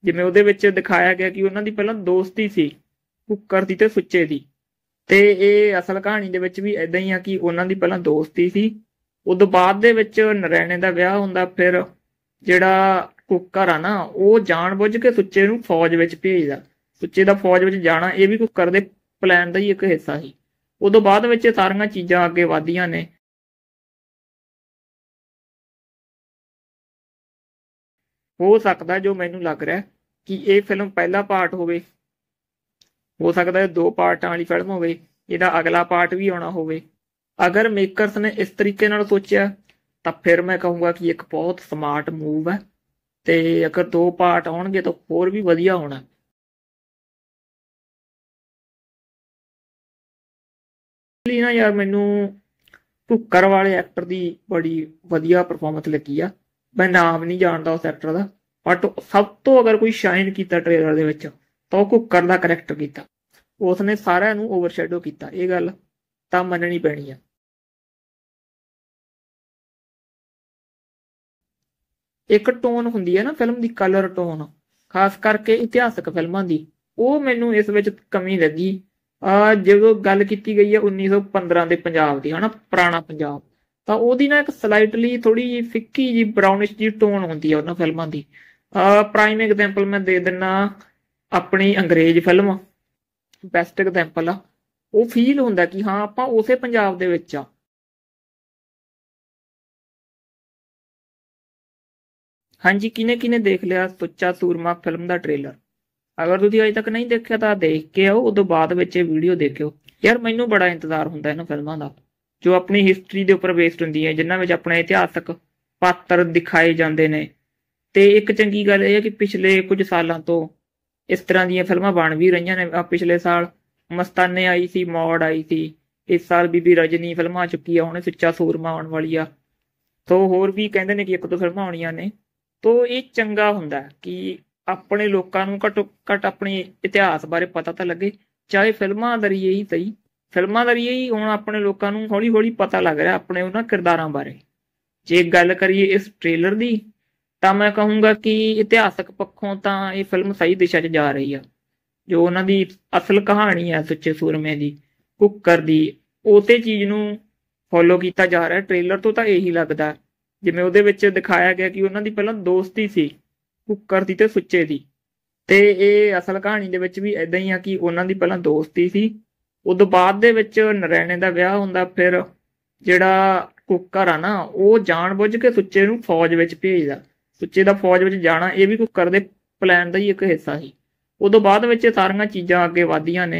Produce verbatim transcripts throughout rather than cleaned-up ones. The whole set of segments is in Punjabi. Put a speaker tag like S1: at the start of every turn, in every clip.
S1: ਜਿਵੇਂ ਉਹਦੇ ਵਿੱਚ ਦਿਖਾਇਆ ਗਿਆ ਕਿ ਉਹਨਾਂ ਦੀ ਪਹਿਲਾਂ ਦੋਸਤੀ ਸੀ ਕੁੱਕਰ ਦੀ ਤੇ ਸੁੱਚੇ ਦੀ। ਤੇ ਇਹ ਅਸਲ ਕਹਾਣੀ ਦੇ ਵਿੱਚ ਵੀ ਏਦਾਂ ਹੀ ਆ ਕਿ ਉਹਨਾਂ ਦੀ ਪਹਿਲਾਂ ਦੋਸਤੀ ਸੀ, ਉਦੋਂ ਬਾਅਦ ਦੇ ਵਿੱਚ ਨਰੈਣੇ ਦਾ ਵਿਆਹ ਹੁੰਦਾ। ਫਿਰ ਜਿਹੜਾ ਕੁੱਕਰ ਆ ਨਾ ਉਹ ਜਾਣ ਬੁੱਝ ਕੇ ਸੁੱਚੇ ਨੂੰ ਫੌਜ ਵਿੱਚ ਭੇਜਦਾ। ਸੁੱਚੇ ਦਾ ਫੌਜ ਵਿੱਚ ਜਾਣਾ ਇਹ ਵੀ ਕੁੱਕਰ ਦੇ ਪਲਾਨ ਦਾ ਹੀ ਇੱਕ ਹਿੱਸਾ ਸੀ। ਉਦੋਂ ਬਾਅਦ ਵਿੱਚ ਇਹ ਸਾਰੀਆਂ ਚੀਜ਼ਾਂ ਅੱਗੇ ਵਧਦੀਆਂ ਨੇ। ਹੋ ਸਕਦਾ ਜੋ ਮੈਨੂੰ ਲੱਗ ਰਿਹਾ ਕਿ ਇਹ ਫਿਲਮ ਪਹਿਲਾ ਪਾਰਟ ਹੋਵੇ, ਹੋ ਸਕਦਾ ਇਹ ਦੋ ਪਾਰਟਾਂ ਵਾਲੀ ਫਿਲਮ ਹੋਵੇ, ਇਹਦਾ ਅਗਲਾ ਪਾਰਟ ਵੀ ਆਉਣਾ ਹੋਵੇ। ਅਗਰ ਮੇਕਰਸ ਨੇ ਇਸ ਤਰੀਕੇ ਨਾਲ ਸੋਚਿਆ ਤਾਂ ਫਿਰ ਮੈਂ ਕਹੂੰਗਾ ਕਿ ਇੱਕ ਬਹੁਤ ਸਮਾਰਟ ਮੂਵ ਹੈ, ਤੇ ਅਗਰ ਦੋ ਪਾਰਟ ਆਉਣਗੇ ਤਾਂ ਹੋਰ ਵੀ ਵਧੀਆ ਹੋਣਾ। ਲਈ ਨਾ ਯਾਰ ਮੈਨੂੰ ਕੁੱਕਰ ਵਾਲੇ ਐਕਟਰ ਦੀ ਬੜੀ ਵਧੀਆ ਪਰਫਾਰਮੈਂਸ ਲੱਗੀ ਆ। ਮੈਂ ਨਾਮ ਨਹੀਂ ਜਾਣਦਾ ਉਸ ਐਕਟਰ ਦਾ, ਬਟ ਸਭ ਤੋਂ ਅਗਰ ਕੋਈ ਸ਼ਾਈਨ ਕੀਤਾ ਟ੍ਰੇਲਰ ਦੇ ਵਿੱਚ ਤਾਂ ਉਹ ਕੁੱਕਰ ਦਾ ਕਰੈਕਟਰ ਕੀਤਾ। ਉਸਨੇ ਸਾਰਿਆਂ ਨੂੰ ਓਵਰਸ਼ੈਡੋ ਕੀਤਾ, ਇਹ ਗੱਲ ਤਾਂ ਮੰਨਣੀ ਪੈਣੀ ਆ। ਇੱਕ ਟੋਨ ਹੁੰਦੀ ਹੈ ਨਾ ਫਿਲਮ ਦੀ, ਕਲਰ ਟੋਨ, ਖਾਸ ਕਰਕੇ ਇਤਿਹਾਸਕ ਫਿਲਮਾਂ ਦੀ, ਉਹ ਮੈਨੂੰ ਇਸ ਵਿੱਚ ਕਮੀ ਲੱਗੀ। ਆ ਜਦੋਂ ਗੱਲ ਕੀਤੀ ਗਈ ਹੈ ਉੱਨੀ ਸੌ ਪੰਦਰਾਂ ਦੇ ਪੰਜਾਬ ਦੀ, ਹਨਾ, ਪੁਰਾਣਾ ਪੰਜਾਬ, ਤਾਂ ਉਹਦੀ ਨਾ ਇੱਕ ਸਲਾਈਟਲੀ ਥੋੜੀ ਜਿਹੀ ਫਿੱਕੀ ਜੀ ਬਰਾਊਨਿਸ਼ ਜੀ ਟੋਨ ਹੁੰਦੀ ਹੈ ਉਹਨਾਂ ਫਿਲਮਾਂ ਦੀ। ਪ੍ਰਾਈਮ ਐਗਜ਼ਾਮਪਲ ਮੈਂ ਦੇ ਦਿੰਦਾ, ਆਪਣੀ ਅੰਗਰੇਜ਼ ਫਿਲਮ ਬੈਸਟ ਐਗਜ਼ਾਮਪਲ ਆ। ਉਹ ਫੀਲ ਹੁੰਦਾ ਕਿ ਹਾਂ ਆਪਾਂ ਉਸੇ ਪੰਜਾਬ ਦੇ ਵਿੱਚ ਆ। ਹਾਂਜੀ, ਕਿਨੇ ਕਿਨੇ ਦੇਖ ਲਿਆ ਸੁੱਚਾ ਸੂਰਮਾ ਫਿਲਮ ਦਾ ਟ੍ਰੇਲਰ? ਅਗਰ ਤੁਸੀਂ ਅਜੇ ਤੱਕ ਨਹੀਂ ਦੇਖਿਆ ਤਾਂ ਦੇਖ ਕੇ ਆਓ, ਉਦੋਂ ਬਾਅਦ ਵਿੱਚ ਇਹ ਵੀਡੀਓ ਦੇਖਿਓ। ਯਾਰ ਮੈਨੂੰ ਬੜਾ ਇੰਤਜ਼ਾਰ ਹੁੰਦਾ ਇਹਨਾਂ ਫਿਲਮਾਂ ਦਾ ਜੋ ਆਪਣੀ ਹਿਸਟਰੀ ਦੇ ਉੱਪਰ ਬੇਸਡ ਹੁੰਦੀਆਂ, ਜਿਨ੍ਹਾਂ ਵਿੱਚ ਆਪਣੇ ਇਤਿਹਾਸਕ ਪਾਤਰ ਦਿਖਾਏ ਜਾਂਦੇ ਨੇ। ਤੇ ਇੱਕ ਚੰਗੀ ਗੱਲ ਇਹ ਹੈ ਕਿ ਪਿਛਲੇ ਕੁਝ ਸਾਲਾਂ ਤੋਂ ਇਸ ਤਰ੍ਹਾਂ ਦੀਆਂ ਫਿਲਮਾਂ ਬਣ ਵੀ ਰਹੀਆਂ ਨੇ। ਪਿਛਲੇ ਸਾਲ ਮਸਤਾਨੇ ਆਈ ਸੀ, ਮੌੜ ਆਈ ਸੀ, ਇਸ ਸਾਲ ਬੀਬੀ ਰਜਨੀ ਫਿਲਮ ਆ ਚੁੱਕੀ ਆ, ਹੁਣ ਸੁੱਚਾ ਸੂਰਮਾ ਆਉਣ ਵਾਲੀ ਆ। ਤੋ ਹੋਰ ਵੀ ਕਹਿੰਦੇ ਨੇ ਕਿ ਇੱਕ ਦੋ ਫਿਲਮਾਂ ਆਉਣੀਆਂ ਨੇ। ਤੋ ਇਹ ਚੰਗਾ ਹੁੰਦਾ ਕਿ ਆਪਣੇ ਲੋਕਾਂ ਨੂੰ ਘੱਟੋ ਘੱਟ ਆਪਣੇ ਇਤਿਹਾਸ ਬਾਰੇ ਪਤਾ ਤਾਂ ਲੱਗੇ, ਚਾਹੇ ਫਿਲਮਾਂ ਜ਼ਰੀਏ ਹੀ ਸਹੀ। ਫਿਲਮਾਂ ਜ਼ਰੀਏ ਹੀ ਹੁਣ ਆਪਣੇ ਲੋਕਾਂ ਨੂੰ ਹੌਲੀ ਹੌਲੀ ਪਤਾ ਲੱਗ ਰਿਹਾ ਆਪਣੇ ਉਹਨਾਂ ਕਿਰਦਾਰਾਂ ਬਾਰੇ। ਜੇ ਗੱਲ ਕਰੀਏ ਇਸ ਟ੍ਰੇਲਰ ਦੀ ਤਾਂ ਮੈਂ ਕਹੂੰਗਾ ਕਿ ਇਤਿਹਾਸਕ ਪੱਖੋਂ ਤਾਂ ਇਹ ਫਿਲਮ ਸਹੀ ਦਿਸ਼ਾ 'ਚ ਜਾ ਰਹੀ ਆ। ਜੋ ਉਹਨਾਂ ਦੀ ਅਸਲ ਕਹਾਣੀ ਹੈ ਸੁੱਚੇ ਸੂਰਮੇ ਦੀ, ਕੁੱਕਰ ਦੀ, ਉਸੇ ਚੀਜ਼ ਨੂੰ ਫੋਲੋ ਕੀਤਾ ਜਾ ਰਿਹਾ ਟ੍ਰੇਲਰ ਤੋਂ। ਤਾਂ ਇਹੀ ਲੱਗਦਾ ਜਿਵੇਂ ਉਹਦੇ ਵਿੱਚ ਦਿਖਾਇਆ ਗਿਆ ਕਿ ਉਹਨਾਂ ਦੀ ਪਹਿਲਾਂ ਦੋਸਤੀ ਸੀ ਕੁੱਕਰ ਦੀ ਤੇ ਸੁੱਚੇ ਦੀ। ਤੇ ਇਹ ਅਸਲ ਕਹਾਣੀ ਦੇ ਵਿੱਚ ਵੀ ਏਦਾਂ ਹੀ ਆ ਕਿ ਉਹਨਾਂ ਦੀ ਪਹਿਲਾਂ ਦੋਸਤੀ ਸੀ, ਉਦੋਂ ਬਾਅਦ ਦੇ ਵਿੱਚ ਨਰੈਣੇ ਦਾ ਵਿਆਹ ਹੁੰਦਾ। ਫਿਰ ਜਿਹੜਾ ਕੁੱਕਰ ਆ ਨਾ ਉਹ ਜਾਣ ਬੁੱਝ ਕੇ ਸੁੱਚੇ ਨੂੰ ਫੌਜ ਵਿੱਚ ਭੇਜਦਾ। ਸੁੱਚੇ ਦਾ ਫੌਜ ਵਿੱਚ ਜਾਣਾ ਇਹ ਵੀ ਕੁੱਕਰ ਦੇ ਪਲਾਨ ਦਾ ਹੀ ਇੱਕ ਹਿੱਸਾ ਸੀ। ਉਦੋਂ ਬਾਅਦ ਵਿੱਚ ਇਹ ਸਾਰੀਆਂ ਚੀਜ਼ਾਂ ਅੱਗੇ ਵਧਦੀਆਂ ਨੇ,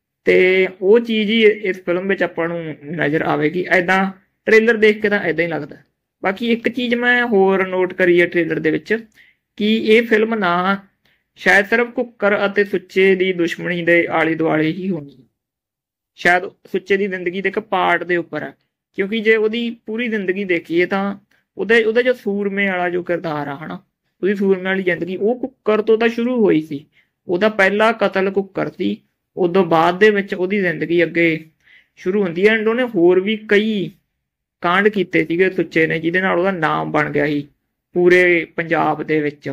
S1: ਤੇ ਉਹ ਚੀਜ਼ ਹੀ ਇਸ ਫਿਲਮ ਵਿੱਚ ਆਪਾਂ ਨੂੰ ਨਜ਼ਰ ਆਵੇਗੀ। ਏਦਾਂ ਟ੍ਰੇਲਰ ਦੇਖ ਕੇ ਤਾਂ ਏਦਾਂ ਹੀ ਲੱਗਦਾ। ਬਾਕੀ ਇੱਕ ਚੀਜ਼ ਮੈਂ ਹੋਰ ਨੋਟ ਕਰੀ ਹੈ ਟ੍ਰੇਲਰ ਦੇ ਵਿੱਚ ਕਿ ਇਹ ਫਿਲਮ ਨਾ ਸ਼ਾਇਦ ਸਿਰਫ ਕੁੱਕਰ ਅਤੇ ਸੁੱਚੇ ਦੀ ਦੁਸ਼ਮਣੀ ਦੇ ਆਲੇ ਦੁਆਲੇ ਹੀ ਹੋਣੀ, ਸ਼ਾਇਦ ਸੁੱਚੇ ਦੀ ਜ਼ਿੰਦਗੀ ਦੇ ਇੱਕ ਪਾਰਟ ਦੇ ਉੱਪਰ ਹੈ। ਕਿਉਂਕਿ ਜੇ ਉਹਦੀ ਪੂਰੀ ਜ਼ਿੰਦਗੀ ਦੇਖੀਏ ਤਾਂ ਉਹਦੇ ਉਹਦਾ ਜੋ ਸੂਰਮੇ ਵਾਲਾ ਜੋ ਕਿਰਦਾਰ ਆ, ਹਨਾ, ਉਹਦੀ ਸੂਰਮੇ ਵਾਲੀ ਜ਼ਿੰਦਗੀ ਉਹ ਕੁੱਕਰ ਤੋਂ ਤਾਂ ਸ਼ੁਰੂ ਹੋਈ ਸੀ। ਉਹਦਾ ਪਹਿਲਾ ਕਤਲ ਕੁੱਕਰ ਸੀ, ਉਦੋਂ ਬਾਅਦ ਦੇ ਵਿੱਚ ਉਹਦੀ ਜ਼ਿੰਦਗੀ ਅੱਗੇ ਸ਼ੁਰੂ ਹੁੰਦੀ ਹੈ। ਐਂਡ ਉਹਨੇ ਹੋਰ ਵੀ ਕਈ ਕਾਂਡ ਕੀਤੇ ਸੀਗੇ ਸੁੱਚੇ ਨੇ, ਜਿਹਦੇ ਨਾਲ ਉਹਦਾ ਨਾਮ ਬਣ ਗਿਆ ਸੀ ਪੂਰੇ ਪੰਜਾਬ ਦੇ ਵਿੱਚ।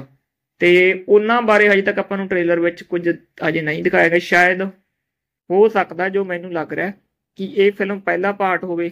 S1: ਤੇ ਉਹਨਾਂ ਬਾਰੇ ਹਜੇ ਤੱਕ ਆਪਾਂ ਨੂੰ ਟ੍ਰੇਲਰ ਵਿੱਚ ਕੁਝ ਅਜੇ ਨਹੀਂ ਦਿਖਾਇਆ ਗਿਆ। ਸ਼ਾਇਦ ਹੋ ਸਕਦਾ ਜੋ ਮੈਨੂੰ ਲੱਗ ਰਿਹਾ ਕਿ ਇਹ ਫਿਲਮ ਪਹਿਲਾ ਪਾਰਟ ਹੋਵੇ,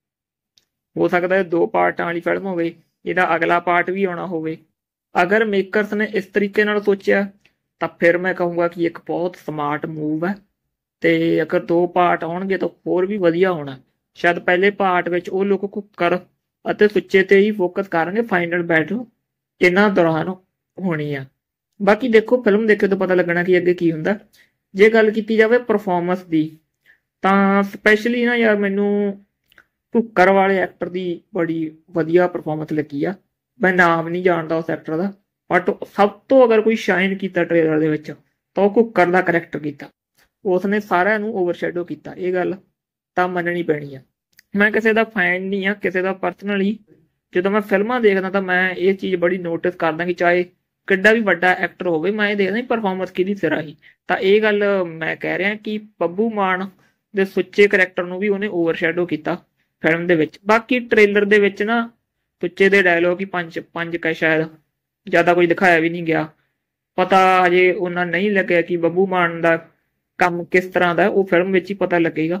S1: ਹੋ ਸਕਦਾ ਇਹ ਦੋ ਪਾਰਟਾਂ ਵਾਲੀ ਫਿਲਮ ਹੋਵੇ, ਇਹਦਾ ਅਗਲਾ ਪਾਰਟ ਵੀ ਆਉਣਾ ਹੋਵੇ। ਅਗਰ ਮੇਕਰਸ ਨੇ ਇਸ ਤਰੀਕੇ ਨਾਲ ਸੋਚਿਆ ਤਾਂ ਫਿਰ ਮੈਂ ਕਹੂੰਗਾ ਕਿ ਇੱਕ ਬਹੁਤ ਸਮਾਰਟ ਮੂਵ ਹੈ, ਤੇ ਅਗਰ ਦੋ ਪਾਰਟ ਆਉਣਗੇ ਤਾਂ ਹੋਰ ਵੀ ਵਧੀਆ ਹੋਣਾ। ਸ਼ਾਇਦ ਪਹਿਲੇ ਪਾਰਟ ਵਿੱਚ ਉਹ ਲੋਕ ਕੁੱਕਰ ਅਤੇ ਸੁੱਚੇ ਤੇ ਹੀ ਫੋਕਸ ਕਰਨਗੇ, ਫਾਈਨਲ ਬੈਟਲ ਇਹਨਾਂ ਦੌਰਾਨ ਹੋਣੀ ਆ। ਬਾਕੀ ਦੇਖੋ, ਫਿਲਮ ਦੇਖੇ ਤੋਂ ਪਤਾ ਲੱਗਣਾ ਕਿ ਅੱਗੇ ਕੀ ਹੁੰਦਾ। ਜੇ ਗੱਲ ਕੀਤੀ ਜਾਵੇ ਪਰਫਾਰਮੈਂਸ ਦੀ ਤਾਂ ਸਪੈਸ਼ਲੀ ਨਾ ਯਾਰ ਮੈਨੂੰ ਕੁੱਕਰ ਵਾਲੇ ਐਕਟਰ ਦੀ ਬੜੀ ਵਧੀਆ ਪਰਫਾਰਮੈਂਸ ਲੱਗੀ ਆ। ਮੈਂ ਨਾਮ ਨਹੀਂ ਜਾਣਦਾ ਉਸ ਐਕਟਰ ਦਾ, ਬਟ ਸਭ ਤੋਂ ਅਗਰ ਕੋਈ ਸ਼ਾਈਨ ਕੀਤਾ ਟ੍ਰੇਲਰ ਦੇ ਵਿੱਚ ਤਾਂ ਉਹ ਕੁੱਕਰ ਦਾ ਕਰੈਕਟਰ ਕੀਤਾ। ਉਸਨੇ ਸਾਰਿਆਂ ਨੂੰ ਓਵਰਸ਼ੈਡੋ ਕੀਤਾ, ਇਹ ਗੱਲ ਤਾਂ ਮੰਨਣੀ ਪੈਣੀ ਆ। ਮੈਂ ਕਿਸੇ ਦਾ ਫੈਨ ਨਹੀਂ ਆ, ਕਿਸੇ ਦਾ ਪਰਸਨਲੀ ਜਦੋਂ ਮੈਂ ਫਿਲਮਾਂ ਦੇਖਦਾ ਤਾਂ ਮੈਂ ਇਹ ਚੀਜ਼ ਬੜੀ ਨੋਟਿਸ ਕਰਦਾ ਕਿ ਚਾਹੇ ਕਿੱਡਾ ਵੀ ਵੱਡਾ ਐਕਟਰ ਹੋਵੇ, ਮੈਂ ਇਹ ਦੇਖਦਾ ਪਰਫਾਰਮੈਂਸ ਕਿਹਦੀ ਸਿਰਾ ਸੀ। ਤਾਂ ਇਹ ਗੱਲ ਮੈਂ ਕਹਿ ਰਿਹਾ ਕਿ ਬੱਬੂ ਮਾਨ ਦੇ ਸੁੱਚੇ ਕਰੈਕਟਰ ਨੂੰ ਵੀ ਉਹਨੇ ਓਵਰਸ਼ੈਡੋ ਕੀਤਾ ਫਿਲਮ ਦੇ ਵਿੱਚ। ਬਾਕੀ ਟ੍ਰੇਲਰ ਦੇ ਵਿੱਚ ਨਾ ਸੁੱਚੇ ਦੇ ਡਾਇਲੋਗ ਹੀ ਪੰਜ ਪੰਜ ਕਾ ਸ਼ਾਇਦ, ਜ਼ਿਆਦਾ ਕੁਝ ਦਿਖਾਇਆ ਵੀ ਨਹੀਂ ਗਿਆ। ਪਤਾ ਹਜੇ ਉਹਨਾਂ ਨਹੀਂ ਲੱਗਿਆ ਕਿ ਬੱਬੂ ਮਾਨ ਦਾ ਕੰਮ ਕਿਸ ਤਰ੍ਹਾਂ ਦਾ, ਉਹ ਫਿਲਮ ਵਿੱਚ ਹੀ ਪਤਾ ਲੱਗੇਗਾ।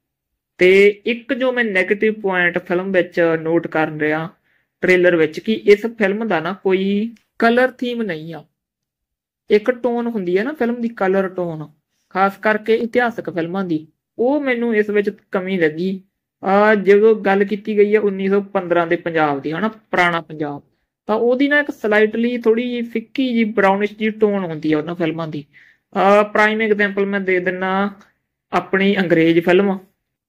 S1: ਤੇ ਇੱਕ ਜੋ ਮੈਂ ਨੈਗੇਟਿਵ ਪੁਆਇੰਟ ਫਿਲਮ ਵਿੱਚ ਨੋਟ ਕਰ ਰਿਹਾ ਟ੍ਰੇਲਰ ਵਿੱਚ, ਕਿ ਇਸ ਫਿਲਮ ਦਾ ਨਾ ਕੋਈ ਕਲਰ ਥੀਮ ਨਹੀਂ ਆ। ਇੱਕ ਟੋਨ ਹੁੰਦੀ ਹੈ ਨਾ ਫਿਲਮ ਦੀ, ਕਲਰ ਟੋਨ, ਖਾਸ ਕਰਕੇ ਇਤਿਹਾਸਕ ਫਿਲਮਾਂ ਦੀ, ਉਹ ਮੈਨੂੰ ਇਸ ਵਿੱਚ ਕਮੀ ਲੱਗੀ। ਆ ਜਦੋਂ ਗੱਲ ਕੀਤੀ ਗਈ ਹੈ ਉੱਨੀ ਸੌ ਪੰਦਰਾਂ ਦੇ ਪੰਜਾਬ ਦੀ, ਹਨਾ, ਪੁਰਾਣਾ ਪੰਜਾਬ, ਤਾਂ ਉਹਦੀ ਨਾ ਇੱਕ ਸਲਾਈਟਲੀ ਥੋੜੀ ਜਿਹੀ ਫਿੱਕੀ ਜੀ ਬਰਾਊਨਿਸ਼ ਜੀ ਟੋਨ ਹੁੰਦੀ ਹੈ ਉਹਨਾਂ ਫਿਲਮਾਂ ਦੀ। ਪ੍ਰਾਈਮ ਐਗਜ਼ਾਮਪਲ ਮੈਂ ਦੇ ਦਿੰਦਾ, ਆਪਣੀ ਅੰਗਰੇਜ਼ ਫਿਲਮ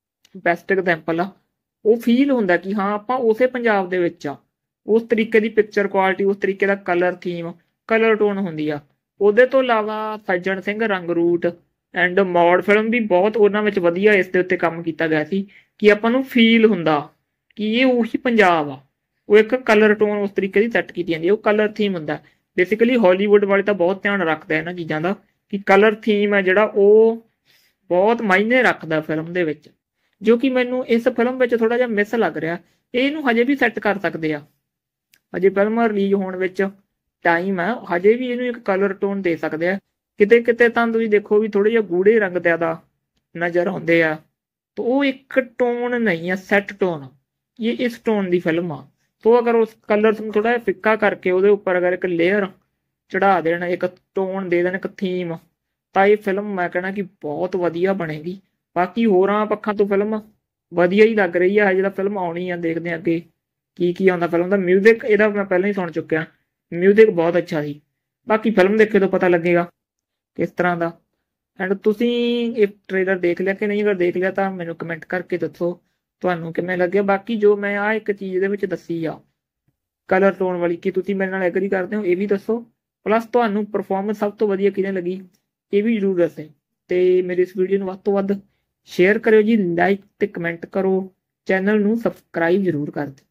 S1: ਬੈਸਟ ਐਗਜ਼ਾਮਪਲ ਆ। ਉਹ ਫੀਲ ਹੁੰਦਾ ਕਿ ਹਾਂ ਆਪਾਂ ਉਸੇ ਪੰਜਾਬ ਦੇ ਵਿੱਚ ਆ। ਉਸ ਤਰੀਕੇ ਦੀ ਪਿਕਚਰ ਕੁਆਲਿਟੀ, ਉਸ ਤਰੀਕੇ ਦਾ ਕਲਰ ਥੀਮ, ਕਲਰ ਟੋਨ ਹੁੰਦੀ ਆ। ਉਹਦੇ ਤੋਂ ਇਲਾਵਾ ਸੱਜਣ ਸਿੰਘ ਰੰਗਰੂਟ ਐਂਡ ਮੌੜ ਫਿਲਮ ਵੀ ਬਹੁਤ ਉਹਨਾਂ ਵਿੱਚ ਵਧੀਆ ਇਸ ਦੇ ਉੱਤੇ ਕੰਮ ਕੀਤਾ ਗਿਆ ਸੀ ਕਿ ਆਪਾਂ ਨੂੰ ਫੀਲ ਹੁੰਦਾ ਕਿ ਇਹ ਉਹੀ ਪੰਜਾਬ ਆ। ਉਹ ਇੱਕ ਕਲਰ ਟੋਨ ਉਸ ਤਰੀਕੇ ਦੀ ਸੈੱਟ ਕੀਤੀ ਜਾਂਦੀ ਹੈ, ਉਹ ਕਲਰ ਥੀਮ ਹੁੰਦਾ। ਬੇਸਿਕਲੀ ਹਾਲੀਵੁੱਡ ਵਾਲੇ ਤਾਂ ਬਹੁਤ ਧਿਆਨ ਰੱਖਦਾ ਇਹਨਾਂ ਚੀਜ਼ਾਂ ਦਾ ਕਿ ਕਲਰ ਥੀਮ ਹੈ ਜਿਹੜਾ ਉਹ ਬਹੁਤ ਮਾਇਨੇ ਰੱਖਦਾ ਫਿਲਮ ਦੇ ਵਿੱਚ, ਜੋ ਕਿ ਮੈਨੂੰ ਇਸ ਫਿਲਮ ਵਿੱਚ ਥੋੜਾ ਜਿਹਾ ਮਿਸ ਲੱਗ ਰਿਹਾ। ਇਹਨੂੰ ਹਜੇ ਵੀ ਸੈੱਟ ਕਰ ਸਕਦੇ ਆ, ਹਜੇ ਫਿਲਮ ਰਿਲੀਜ਼ ਹੋਣ ਵਿੱਚ ਟਾਈਮ ਹੈ, ਹਜੇ ਵੀ ਇਹਨੂੰ ਇੱਕ ਕਲਰ ਟੋਨ ਦੇ ਸਕਦੇ ਆ। ਕਿਤੇ ਕਿਤੇ ਤਾਂ ਤੁਸੀਂ ਦੇਖੋ ਵੀ ਥੋੜੇ ਜਿਹੇ ਗੂੜੇ ਰੰਗ ਜ਼ਿਆਦਾ ਨਜ਼ਰ ਆਉਂਦੇ ਆ, ਤਾਂ ਉਹ ਇੱਕ ਟੋਨ ਨਹੀਂ ਆ, ਸੈੱਟ ਟੋਨ। ਇਹ ਇਸ ਟੋਨ ਦੀ ਫਿਲਮ ਆ। ਸੋ ਅਗਰ ਉਸ ਕਲਰ ਨੂੰ ਥੋੜਾ ਜਿਹਾ ਫਿੱਕਾ ਕਰਕੇ ਉਹਦੇ ਉੱਪਰ ਅਗਰ ਇੱਕ ਲੇਅਰ ਚੜਾ ਦੇਣ, ਇੱਕ ਟੋਨ ਦੇ ਦੇਣ, ਇੱਕ ਥੀਮ, ਤਾਂ ਇਹ ਫਿਲਮ ਮੈਂ ਕਹਿਣਾ ਕਿ ਬਹੁਤ ਵਧੀਆ ਬਣੇਗੀ। ਬਾਕੀ ਹੋਰਾਂ ਪੱਖਾਂ ਤੋਂ ਫਿਲਮ ਵਧੀਆ ਹੀ ਲੱਗ ਰਹੀ ਆ। ਜਿਹੜਾ ਫਿਲਮ ਆਉਣੀ ਆ, ਦੇਖਦੇ ਹਾਂ ਅੱਗੇ ਕੀ ਕੀ ਆਉਂਦਾ ਫਿਲਮ ਦਾ। ਮਿਊਜ਼ਿਕ ਇਹਦਾ ਮੈਂ ਪਹਿਲਾਂ ਹੀ ਸੁਣ ਚੁੱਕਿਆ, ਮਿਊਜ਼ਿਕ ਬਹੁਤ ਅੱਛਾ ਸੀ। ਬਾਕੀ ਫਿਲਮ ਦੇਖੇ ਤੋਂ ਪਤਾ ਲੱਗੇਗਾ ਕਿਸ ਤਰ੍ਹਾਂ ਦਾ। ਐਂਡ ਤੁਸੀਂ ਇਹ ਟ੍ਰੇਲਰ ਦੇਖ ਲਿਆ ਕਿ ਨਹੀਂ? ਅਗਰ ਦੇਖ ਲਿਆ ਤਾਂ ਮੈਨੂੰ ਕਮੈਂਟ ਕਰਕੇ ਦੱਸੋ ਤੁਹਾਨੂੰ ਕਿਵੇਂ ਲੱਗਿਆ। ਬਾਕੀ ਜੋ ਮੈਂ ਆਹ ਇੱਕ ਚੀਜ਼ ਇਹਦੇ ਵਿੱਚ ਦੱਸੀ ਆ ਕਲਰ ਟੋਨ ਵਾਲੀ, ਕੀ ਤੁਸੀਂ ਮੇਰੇ ਨਾਲ ਐਗਰੀ ਕਰਦੇ ਹੋ? ਇਹ ਵੀ ਦੱਸੋ। ਪਲੱਸ ਤੁਹਾਨੂੰ ਪਰਫਾਰਮੈਂਸ ਸਭ ਤੋਂ ਵਧੀਆ ਕਿਵੇਂ ਲੱਗੀ ਇਹ ਵੀ ਜ਼ਰੂਰ ਦੱਸੇ। ਤੇ ਮੇਰੀ ਇਸ ਵੀਡੀਓ ਨੂੰ ਵੱਧ ਤੋਂ ਵੱਧ ਸ਼ੇਅਰ ਕਰਿਓ ਜੀ, ਲਾਈਕ ਤੇ ਕਮੈਂਟ ਕਰੋ, ਚੈਨਲ ਨੂੰ ਸਬਸਕ੍ਰਾਈਬ ਜ਼ਰੂਰ ਕਰ ਦਿਓ।